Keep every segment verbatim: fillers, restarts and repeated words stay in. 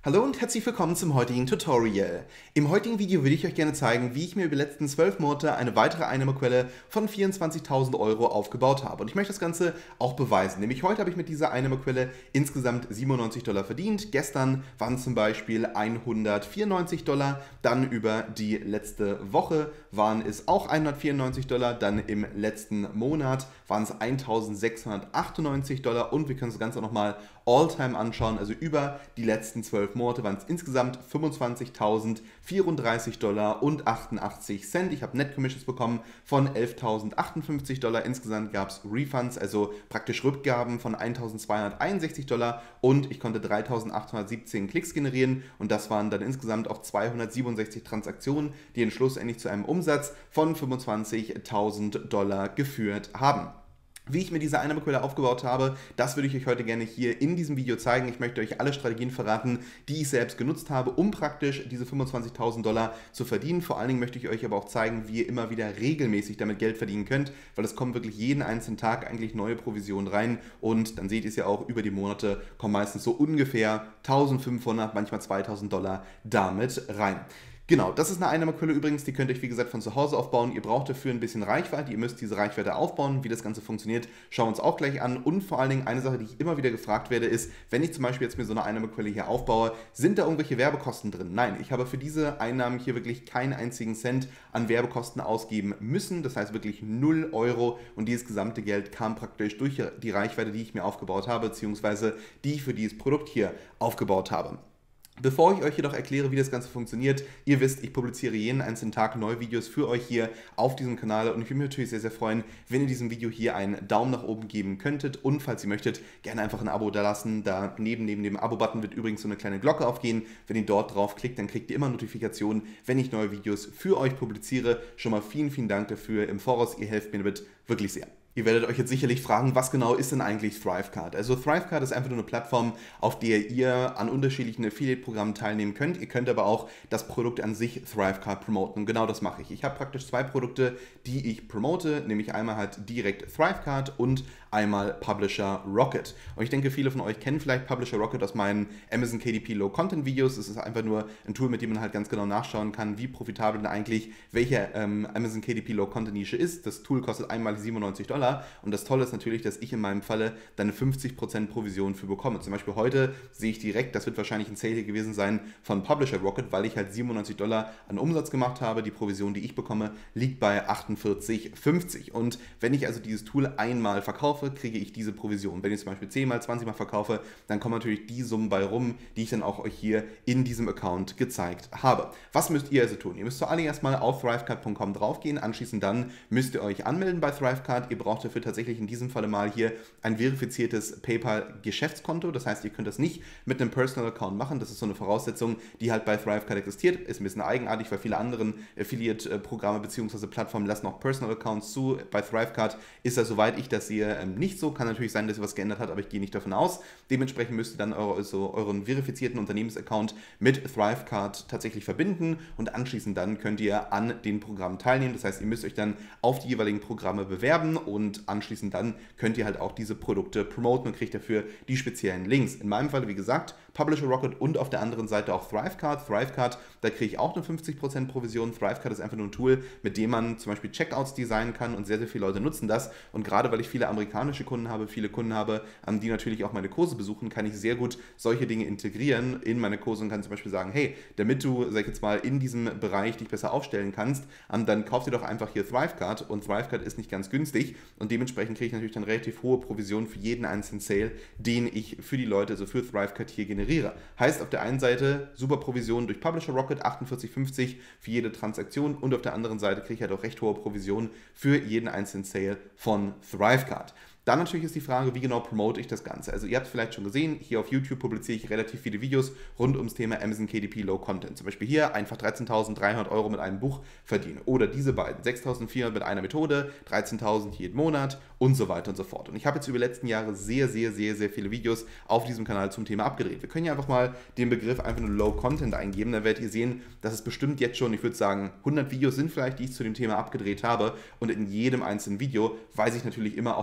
Hallo und herzlich willkommen zum heutigen Tutorial. Im heutigen Video würde ich euch gerne zeigen, wie ich mir über die letzten zwölf Monate eine weitere Einnahmequelle von vierundzwanzigtausend Euro aufgebaut habe. Und ich möchte das Ganze auch beweisen. Nämlich heute habe ich mit dieser Einnahmequelle insgesamt siebenundneunzig Dollar verdient. Gestern waren es zum Beispiel hundertvierundneunzig Dollar. Dann über die letzte Woche waren es auch hundertvierundneunzig Dollar. Dann im letzten Monat waren es eintausendsechshundertachtundneunzig Dollar. Und wir können das Ganze auch nochmal All-Time anschauen. Also über die letzten zwölf Monate waren es insgesamt fünfundzwanzigtausendvierunddreißig Dollar und achtundachtzig Cent. Ich habe Net Commissions bekommen von elftausendachtundfünfzig Dollar. Insgesamt gab es Refunds, also praktisch Rückgaben von eintausendzweihunderteinundsechzig Dollar und ich konnte dreitausendachthundertsiebzehn Klicks generieren und das waren dann insgesamt auch zweihundertsiebenundsechzig Transaktionen, die schlussendlich zu einem Umsatz von fünfundzwanzigtausend Dollar geführt haben. Wie ich mir diese Einnahmequelle aufgebaut habe, das würde ich euch heute gerne hier in diesem Video zeigen. Ich möchte euch alle Strategien verraten, die ich selbst genutzt habe, um praktisch diese fünfundzwanzigtausend Dollar zu verdienen. Vor allen Dingen möchte ich euch aber auch zeigen, wie ihr immer wieder regelmäßig damit Geld verdienen könnt, weil es kommen wirklich jeden einzelnen Tag eigentlich neue Provisionen rein und dann seht ihr es ja auch, über die Monate kommen meistens so ungefähr eintausendfünfhundert, manchmal zweitausend Dollar damit rein. Genau, das ist eine Einnahmequelle übrigens, die könnt ihr euch wie gesagt von zu Hause aufbauen. Ihr braucht dafür ein bisschen Reichweite, ihr müsst diese Reichweite aufbauen. Wie das Ganze funktioniert, schauen wir uns auch gleich an. Und vor allen Dingen eine Sache, die ich immer wieder gefragt werde, ist, wenn ich zum Beispiel jetzt mir so eine Einnahmequelle hier aufbaue, sind da irgendwelche Werbekosten drin? Nein, ich habe für diese Einnahmen hier wirklich keinen einzigen Cent an Werbekosten ausgeben müssen. Das heißt wirklich null Euro und dieses gesamte Geld kam praktisch durch die Reichweite, die ich mir aufgebaut habe, beziehungsweise die ich für dieses Produkt hier aufgebaut habe. Bevor ich euch jedoch erkläre, wie das Ganze funktioniert, ihr wisst, ich publiziere jeden einzelnen Tag neue Videos für euch hier auf diesem Kanal und ich würde mich natürlich sehr, sehr freuen, wenn ihr diesem Video hier einen Daumen nach oben geben könntet und falls ihr möchtet, gerne einfach ein Abo da lassen. Da neben, neben dem Abo-Button wird übrigens so eine kleine Glocke aufgehen. Wenn ihr dort drauf klickt, dann kriegt ihr immer Notifikationen, wenn ich neue Videos für euch publiziere. Schon mal vielen, vielen Dank dafür im Voraus, ihr helft mir damit wirklich sehr. Ihr werdet euch jetzt sicherlich fragen, was genau ist denn eigentlich Thrivecart? Also Thrivecart ist einfach nur eine Plattform, auf der ihr an unterschiedlichen Affiliate-Programmen teilnehmen könnt. Ihr könnt aber auch das Produkt an sich Thrivecart promoten und genau das mache ich. Ich habe praktisch zwei Produkte, die ich promote, nämlich einmal halt direkt Thrivecart und einmal Publisher Rocket. Und ich denke, viele von euch kennen vielleicht Publisher Rocket aus meinen Amazon K D P Low Content Videos. Es ist einfach nur ein Tool, mit dem man halt ganz genau nachschauen kann, wie profitabel denn eigentlich welche ähm, Amazon K D P Low Content Nische ist. Das Tool kostet einmal siebenundneunzig Dollar. Und das Tolle ist natürlich, dass ich in meinem Falle dann eine fünfzig Prozent Provision für bekomme. Zum Beispiel heute sehe ich direkt, das wird wahrscheinlich ein Sale hier gewesen sein von Publisher Rocket, weil ich halt siebenundneunzig Dollar an Umsatz gemacht habe. Die Provision, die ich bekomme, liegt bei achtundvierzig fünfzig. Und wenn ich also dieses Tool einmal verkaufe, kriege ich diese Provision. Wenn ich zum Beispiel zehn mal, zwanzig mal verkaufe, dann kommen natürlich die Summen bei rum, die ich dann auch euch hier in diesem Account gezeigt habe. Was müsst ihr also tun? Ihr müsst zuallererst mal auf thrivecart punkt com draufgehen. Anschließend dann müsst ihr euch anmelden bei Thrivecart. Ihr braucht dafür tatsächlich in diesem Falle mal hier ein verifiziertes PayPal-Geschäftskonto. Das heißt, ihr könnt das nicht mit einem Personal-Account machen. Das ist so eine Voraussetzung, die halt bei Thrivecart existiert. Ist ein bisschen eigenartig, weil viele andere Affiliate-Programme bzw. Plattformen lassen auch Personal-Accounts zu. Bei Thrivecart ist das, soweit ich das sehe, nicht so. Kann natürlich sein, dass ihr was geändert hat, aber ich gehe nicht davon aus. Dementsprechend müsst ihr dann eure, also euren verifizierten Unternehmensaccount mit Thrivecart tatsächlich verbinden und anschließend dann könnt ihr an den Programmen teilnehmen. Das heißt, ihr müsst euch dann auf die jeweiligen Programme bewerben und anschließend dann könnt ihr halt auch diese Produkte promoten und kriegt dafür die speziellen Links. In meinem Fall, wie gesagt, Publisher Rocket und auf der anderen Seite auch Thrivecart. Thrivecart, da kriege ich auch eine fünfzig Prozent Provision. Thrivecart ist einfach nur ein Tool, mit dem man zum Beispiel Checkouts designen kann und sehr, sehr viele Leute nutzen das. Und gerade weil ich viele amerikanische Kunden habe, viele Kunden habe, die natürlich auch meine Kurse besuchen, kann ich sehr gut solche Dinge integrieren in meine Kurse und kann zum Beispiel sagen, hey, damit du, sag ich jetzt mal, in diesem Bereich dich besser aufstellen kannst, dann kauf dir doch einfach hier Thrivecart und Thrivecart ist nicht ganz günstig und dementsprechend kriege ich natürlich dann relativ hohe Provisionen für jeden einzelnen Sale, den ich für die Leute, also für Thrivecart hier generiere. Heißt auf der einen Seite super Provision durch Publisher Rocket, achtundvierzig fünfzig für jede Transaktion und auf der anderen Seite kriege ich halt auch recht hohe Provisionen für jeden einzelnen Sale von Thrivecart. Dann natürlich ist die Frage, wie genau promote ich das Ganze? Also ihr habt es vielleicht schon gesehen, hier auf YouTube publiziere ich relativ viele Videos rund ums Thema Amazon K D P Low Content. Zum Beispiel hier einfach dreizehntausenddreihundert Euro mit einem Buch verdienen. Oder diese beiden, sechstausendvierhundert mit einer Methode, dreizehntausend jeden Monat und so weiter und so fort. Und ich habe jetzt über die letzten Jahre sehr, sehr, sehr, sehr viele Videos auf diesem Kanal zum Thema abgedreht. Wir können ja einfach mal den Begriff einfach nur Low Content eingeben, dann werdet ihr sehen, dass es bestimmt jetzt schon, ich würde sagen, hundert Videos sind vielleicht, die ich zu dem Thema abgedreht habe. Und in jedem einzelnen Video weise ich natürlich immer auf Publisher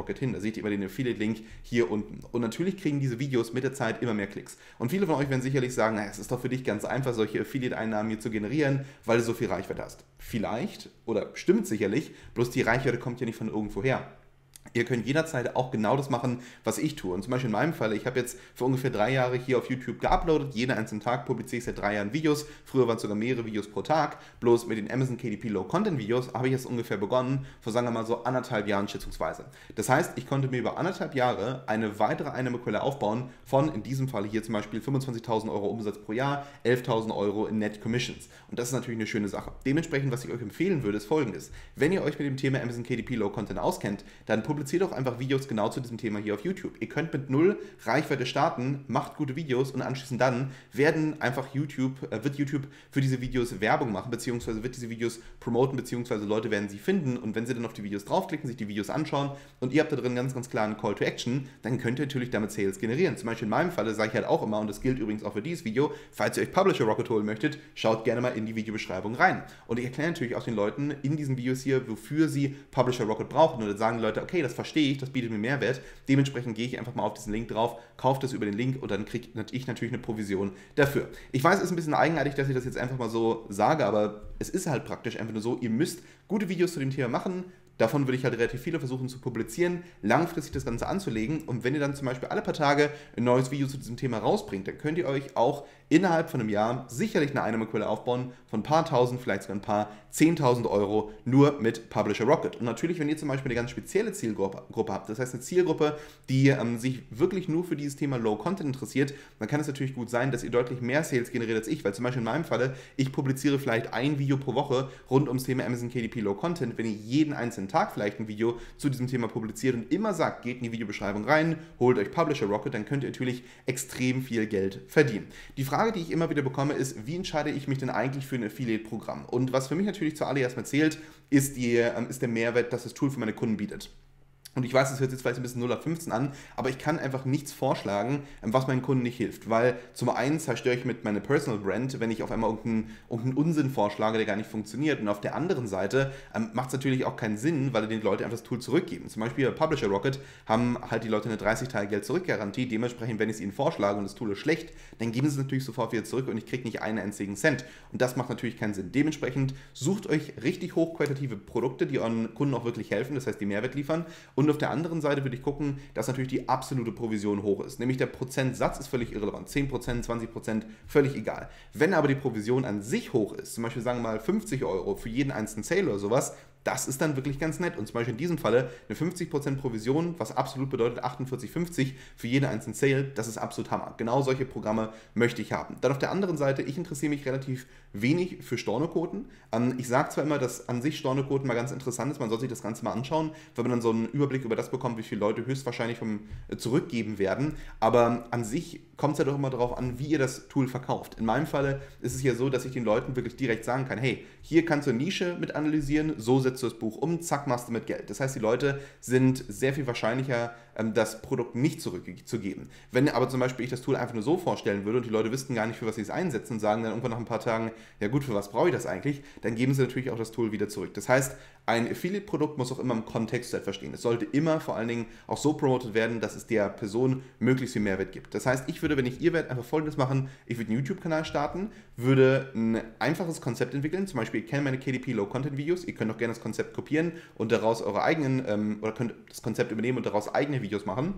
Rocket hin. Da seht ihr immer den Affiliate-Link hier unten. Und natürlich kriegen diese Videos mit der Zeit immer mehr Klicks. Und viele von euch werden sicherlich sagen, naja, es ist doch für dich ganz einfach, solche Affiliate-Einnahmen hier zu generieren, weil du so viel Reichweite hast. Vielleicht, oder stimmt sicherlich, bloß die Reichweite kommt ja nicht von irgendwo her. Ihr könnt jederzeit auch genau das machen, was ich tue. Und zum Beispiel in meinem Fall, ich habe jetzt für ungefähr drei Jahre hier auf YouTube geuploadet. Jeden einzelnen Tag publiziere ich seit drei Jahren Videos. Früher waren es sogar mehrere Videos pro Tag. Bloß mit den Amazon K D P Low Content Videos habe ich jetzt ungefähr begonnen, vor sagen wir mal so anderthalb Jahren schätzungsweise. Das heißt, ich konnte mir über anderthalb Jahre eine weitere Einnahmequelle aufbauen von, in diesem Fall hier zum Beispiel fünfundzwanzigtausend Euro Umsatz pro Jahr, elftausend Euro in Net Commissions. Und das ist natürlich eine schöne Sache. Dementsprechend, was ich euch empfehlen würde, ist Folgendes. Wenn ihr euch mit dem Thema Amazon K D P Low Content auskennt, dann publiziert auch einfach Videos genau zu diesem Thema hier auf YouTube. Ihr könnt mit null Reichweite starten, macht gute Videos und anschließend dann werden einfach YouTube, äh, wird YouTube für diese Videos Werbung machen, beziehungsweise wird diese Videos promoten, beziehungsweise Leute werden sie finden und wenn sie dann auf die Videos draufklicken, sich die Videos anschauen und ihr habt da drin ganz, ganz klar einen Call to Action, dann könnt ihr natürlich damit Sales generieren. Zum Beispiel in meinem Falle sage ich halt auch immer, und das gilt übrigens auch für dieses Video, falls ihr euch Publisher Rocket holen möchtet, schaut gerne mal in die Videobeschreibung rein. Und ich erkläre natürlich auch den Leuten in diesen Videos hier, wofür sie Publisher Rocket brauchen. Und dann sagen die Leute, okay, das verstehe ich, das bietet mir Mehrwert. Dementsprechend gehe ich einfach mal auf diesen Link drauf, kaufe das über den Link und dann kriege ich natürlich eine Provision dafür. Ich weiß, es ist ein bisschen eigenartig, dass ich das jetzt einfach mal so sage, aber es ist halt praktisch einfach nur so, ihr müsst gute Videos zu dem Thema machen. Davon würde ich halt relativ viele versuchen zu publizieren, langfristig das Ganze anzulegen und wenn ihr dann zum Beispiel alle paar Tage ein neues Video zu diesem Thema rausbringt, dann könnt ihr euch auch innerhalb von einem Jahr sicherlich eine Einnahmequelle aufbauen von ein paar tausend, vielleicht sogar ein paar zehntausend Euro nur mit Publisher Rocket. Und natürlich, wenn ihr zum Beispiel eine ganz spezielle Zielgruppe Gruppe habt, das heißt eine Zielgruppe, die ähm, sich wirklich nur für dieses Thema Low Content interessiert, dann kann es natürlich gut sein, dass ihr deutlich mehr Sales generiert als ich, weil zum Beispiel in meinem Falle, ich publiziere vielleicht ein Video pro Woche rund ums Thema Amazon K D P Low Content. Wenn ihr jeden einzelnen Tag vielleicht ein Video zu diesem Thema publiziert und immer sagt, geht in die Videobeschreibung rein, holt euch Publisher Rocket, dann könnt ihr natürlich extrem viel Geld verdienen. Die Frage, die ich immer wieder bekomme, ist, wie entscheide ich mich denn eigentlich für ein Affiliate-Programm? Und was für mich natürlich zuallererst mal zählt, ist, die, ist der Mehrwert, das das Tool für meine Kunden bietet. Und ich weiß, das hört sich jetzt vielleicht ein bisschen null auf fünfzehn an, aber ich kann einfach nichts vorschlagen, was meinen Kunden nicht hilft. Weil zum einen zerstöre ich mit meiner Personal Brand, wenn ich auf einmal irgendeinen, irgendeinen Unsinn vorschlage, der gar nicht funktioniert. Und auf der anderen Seite ähm, macht es natürlich auch keinen Sinn, weil den Leute einfach das Tool zurückgeben. Zum Beispiel bei Publisher Rocket haben halt die Leute eine dreißig Tage Geld-Zurück-Garantie. Dementsprechend, wenn ich es ihnen vorschlage und das Tool ist schlecht, dann geben sie es natürlich sofort wieder zurück und ich kriege nicht einen einzigen Cent. Und das macht natürlich keinen Sinn. Dementsprechend sucht euch richtig hochqualitative Produkte, die euren Kunden auch wirklich helfen, das heißt, die Mehrwert liefern. Und auf der anderen Seite würde ich gucken, dass natürlich die absolute Provision hoch ist. Nämlich der Prozentsatz ist völlig irrelevant. zehn Prozent, zwanzig Prozent, völlig egal. Wenn aber die Provision an sich hoch ist, zum Beispiel sagen wir mal fünfzig Euro für jeden einzelnen Sale oder sowas, das ist dann wirklich ganz nett. Und zum Beispiel in diesem Falle eine fünfzig Prozent Provision, was absolut bedeutet achtundvierzig fünfzig für jeden einzelnen Sale, das ist absolut Hammer. Genau solche Programme möchte ich haben. Dann auf der anderen Seite, ich interessiere mich relativ wenig für Stornoquoten. Ich sage zwar immer, dass an sich Stornoquoten mal ganz interessant ist, man soll sich das Ganze mal anschauen, weil man dann so einen Überblick über das bekommt, wie viele Leute höchstwahrscheinlich vom zurückgeben werden. Aber an sich kommt es ja doch immer darauf an, wie ihr das Tool verkauft. In meinem Falle ist es ja so, dass ich den Leuten wirklich direkt sagen kann, hey, hier kannst du eine Nische mit analysieren, so setzt du das Buch um, zack, machst du mit Geld. Das heißt, die Leute sind sehr viel wahrscheinlicher, das Produkt nicht zurückzugeben. Wenn aber zum Beispiel ich das Tool einfach nur so vorstellen würde und die Leute wüssten gar nicht, für was sie es einsetzen und sagen dann irgendwann nach ein paar Tagen, ja gut, für was brauche ich das eigentlich, dann geben sie natürlich auch das Tool wieder zurück. Das heißt, ein Affiliate-Produkt muss auch immer im Kontext verstehen. Es sollte immer vor allen Dingen auch so promotet werden, dass es der Person möglichst viel Mehrwert gibt. Das heißt, ich würde, wenn ich ihr wärt, einfach Folgendes machen. Ich würde einen YouTube-Kanal starten, würde ein einfaches Konzept entwickeln. Zum Beispiel, ihr kennt meine K D P Low-Content-Videos. Ihr könnt auch gerne das Konzept kopieren und daraus eure eigenen, ähm, oder könnt das Konzept übernehmen und daraus eigene Videos machen.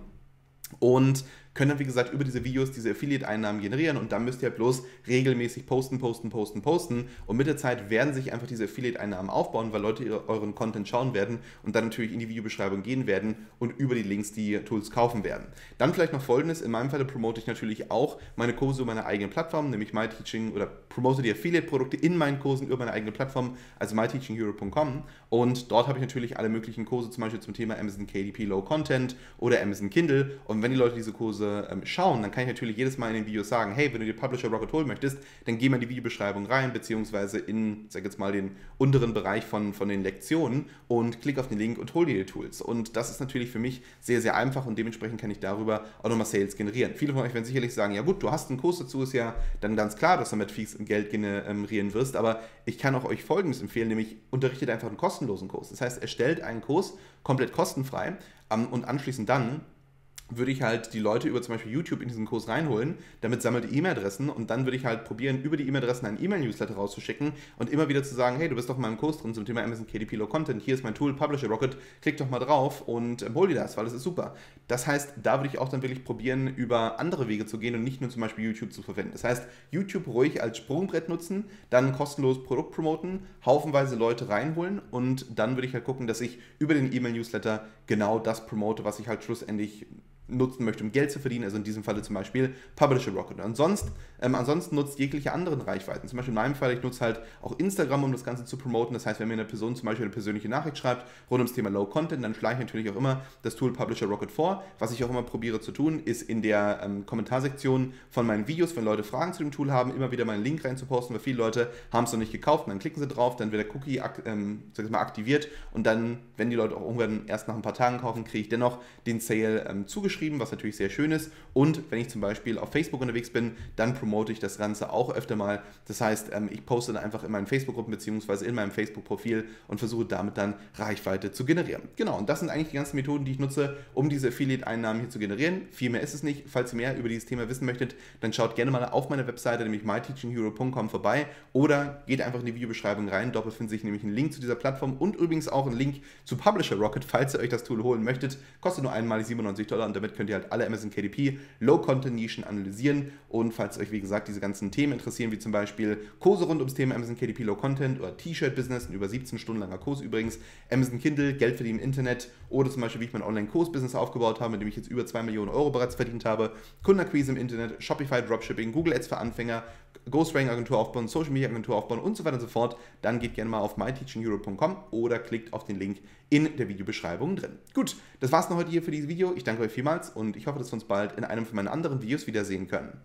Und können dann, wie gesagt, über diese Videos diese Affiliate-Einnahmen generieren und dann müsst ihr halt bloß regelmäßig posten, posten, posten, posten und mit der Zeit werden sich einfach diese Affiliate-Einnahmen aufbauen, weil Leute ihre, euren Content schauen werden und dann natürlich in die Videobeschreibung gehen werden und über die Links die Tools kaufen werden. Dann vielleicht noch Folgendes, in meinem Falle promote ich natürlich auch meine Kurse über meine eigene Plattform, nämlich MyTeaching oder promote die Affiliate-Produkte in meinen Kursen über meine eigene Plattform, also my teaching hero punkt com und dort habe ich natürlich alle möglichen Kurse, zum Beispiel zum Thema Amazon K D P Low Content oder Amazon Kindle und wenn die Leute diese Kurse kostenlose ähm, schauen, dann kann ich natürlich jedes Mal in den Videos sagen, hey, wenn du dir Publisher Rocket holen möchtest, dann geh mal in die Videobeschreibung rein, beziehungsweise in, sag jetzt mal, den unteren Bereich von, von den Lektionen und klick auf den Link und hol dir die Tools. Und das ist natürlich für mich sehr, sehr einfach und dementsprechend kann ich darüber auch nochmal Sales generieren. Viele von euch werden sicherlich sagen, ja gut, du hast einen Kurs dazu, ist ja dann ganz klar, dass du damit viel Geld generieren wirst, aber ich kann auch euch Folgendes empfehlen, nämlich unterrichtet einfach einen kostenlosen Kurs. Das heißt, erstellt einen Kurs komplett kostenfrei ähm, und anschließend dann würde ich halt die Leute über zum Beispiel YouTube in diesen Kurs reinholen, damit sammelt die E-Mail-Adressen und dann würde ich halt probieren, über die E-Mail-Adressen einen E-Mail-Newsletter rauszuschicken und immer wieder zu sagen, hey, du bist doch in meinem Kurs drin zum Thema Amazon K D P Low Content, hier ist mein Tool Publisher Rocket, klick doch mal drauf und ähm, hol dir das, weil das ist super. Das heißt, da würde ich auch dann wirklich probieren, über andere Wege zu gehen und nicht nur zum Beispiel YouTube zu verwenden. Das heißt, YouTube ruhig als Sprungbrett nutzen, dann kostenlos Produkt promoten, haufenweise Leute reinholen und dann würde ich halt gucken, dass ich über den E-Mail-Newsletter genau das promote, was ich halt schlussendlich nutzen möchte, um Geld zu verdienen, also in diesem Falle zum Beispiel Publisher Rocket. Ansonsten, ähm, ansonsten nutzt jegliche anderen Reichweiten. Zum Beispiel in meinem Fall, ich nutze halt auch Instagram, um das Ganze zu promoten. Das heißt, wenn mir eine Person zum Beispiel eine persönliche Nachricht schreibt rund ums Thema Low Content, dann schlage ich natürlich auch immer das Tool Publisher Rocket vor. Was ich auch immer probiere zu tun, ist in der ähm, Kommentarsektion von meinen Videos, wenn Leute Fragen zu dem Tool haben, immer wieder meinen Link rein zu posten, weil viele Leute haben es noch nicht gekauft und dann klicken sie drauf, dann wird der Cookie ak ähm, sag ich mal, aktiviert und dann, wenn die Leute auch irgendwann erst nach ein paar Tagen kaufen, kriege ich dennoch den Sale ähm, zugeschrieben, was natürlich sehr schön ist. Und wenn ich zum Beispiel auf Facebook unterwegs bin, dann promote ich das Ganze auch öfter mal. Das heißt, ich poste dann einfach in meinen Facebook-Gruppen bzw. in meinem Facebook-Profil und versuche damit dann Reichweite zu generieren. Genau, und das sind eigentlich die ganzen Methoden, die ich nutze, um diese Affiliate-Einnahmen hier zu generieren. Viel mehr ist es nicht. Falls ihr mehr über dieses Thema wissen möchtet, dann schaut gerne mal auf meiner Webseite, nämlich my teaching hero punkt com vorbei oder geht einfach in die Videobeschreibung rein. Dort befindet sich nämlich ein Link zu dieser Plattform und übrigens auch ein Link zu Publisher Rocket, falls ihr euch das Tool holen möchtet. Kostet nur einmalig siebenundneunzig Dollar und damit könnt ihr halt alle Amazon K D P Low-Content-Nischen analysieren und falls euch, wie gesagt, diese ganzen Themen interessieren, wie zum Beispiel Kurse rund ums Thema Amazon K D P Low-Content oder T-Shirt-Business, ein über siebzehn Stunden langer Kurs übrigens, Amazon Kindle, Geld verdienen im Internet oder zum Beispiel, wie ich mein Online-Kurs-Business aufgebaut habe, mit dem ich jetzt über zwei Millionen Euro bereits verdient habe, Kundenakquise im Internet, Shopify, Dropshipping, Google Ads für Anfänger, Ghostwriting-Agentur aufbauen, Social-Media-Agentur aufbauen und so weiter und so fort, dann geht gerne mal auf my teaching hero punkt com oder klickt auf den Link in der Videobeschreibung drin. Gut, das war's noch heute hier für dieses Video. Ich danke euch vielmals und ich hoffe, dass wir uns bald in einem von meinen anderen Videos wiedersehen können.